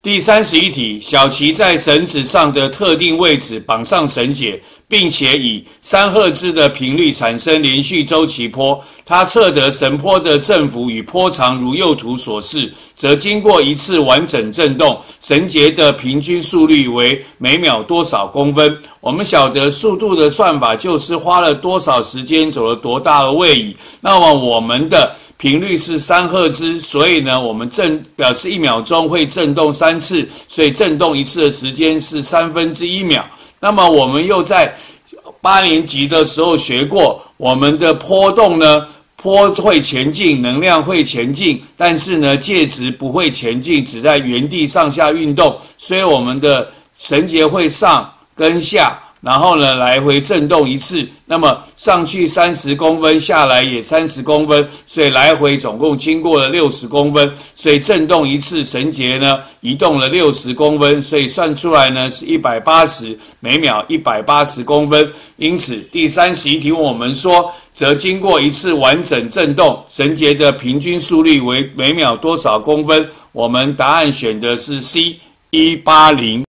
第31题，小旗在绳子上的特定位置绑上绳结，并且以3赫兹的频率产生连续周期波，它测得绳波的振幅与波长如右图所示，则经过一次完整振动，绳结的平均速率为每秒多少公分？我们晓得速度的算法就是花了多少时间，走了多大的位移。那么我们的频率是3赫兹，所以呢，我们表示1秒钟会振动3次，所以振动一次的时间是1/3秒。那么我们又在8年级的时候学过，我们的波动呢，波会前进，能量会前进，但是呢，介质不会前进，只在原地上下运动，所以我们的绳结会上跟下。然后呢，来回震动一次，那么上去30公分，下来也30公分，所以来回总共经过了60公分，所以震动一次绳结呢，移动了60公分，所以算出来呢是180，每秒180公分。因此，第31题我们说，则经过一次完整震动，绳结的平均速率为每秒多少公分？我们答案选的是 C，180。